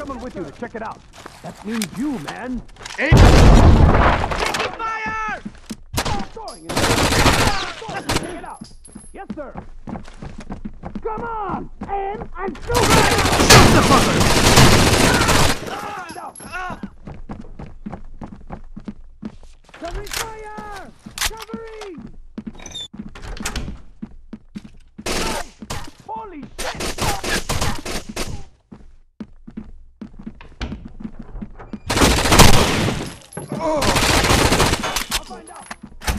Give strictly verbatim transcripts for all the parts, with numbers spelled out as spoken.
someone with you to check it out. That means you, man. Hey. Taking fire! Throwing it. Check it out. Yes, sir. Come on! And I'm still ready! Shoot the fucker! Covering fire! Covering! Holy shit! Oh. I'll find out.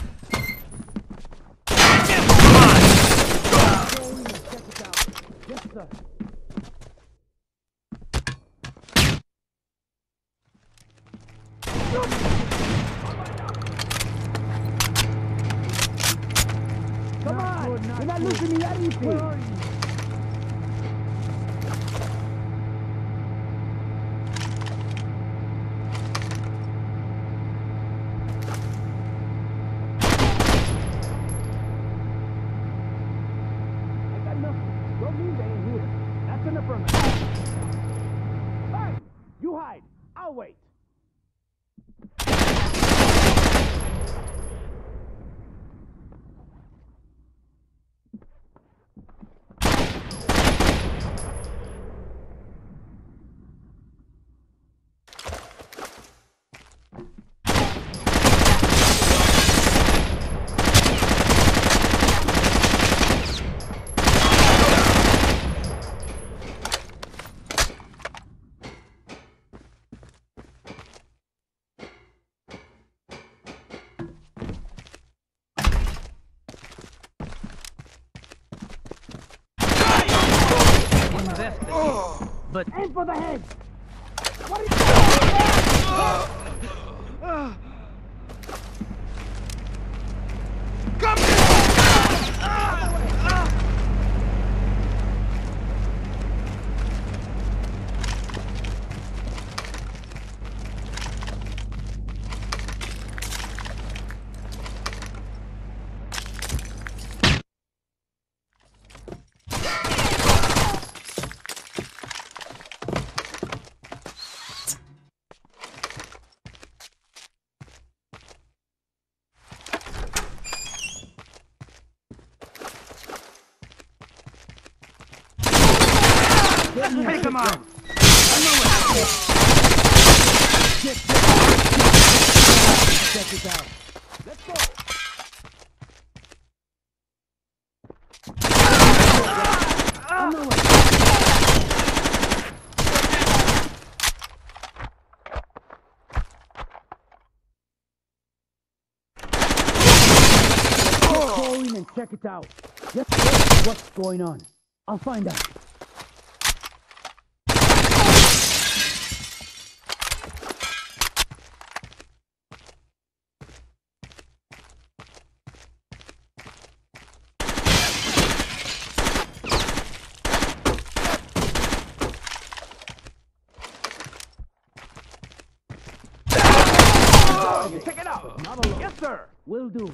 Come on! Check it out. Yes, sir. Come on! You're not losing me anything! Where are you? I got nothing. Don't mean they ain't here. That's an affirmative. Fine! You hide. I'll wait. Oh. But aim for the head! What are you doing? Come here! Take him out! Check it out. Let's go! On the way. Let's go in and check it out. Just what's going on. I'll find out. Check it out! Not alone. Yes, sir! Will do.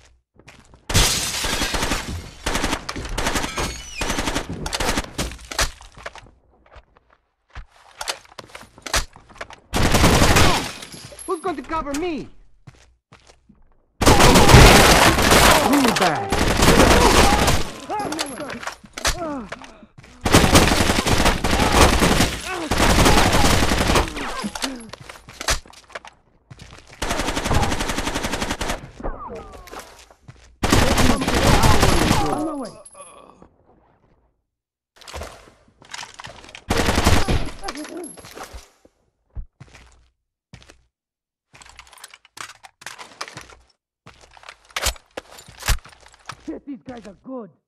Who's going to cover me? Really bad. On my way. Shit, these guys are good.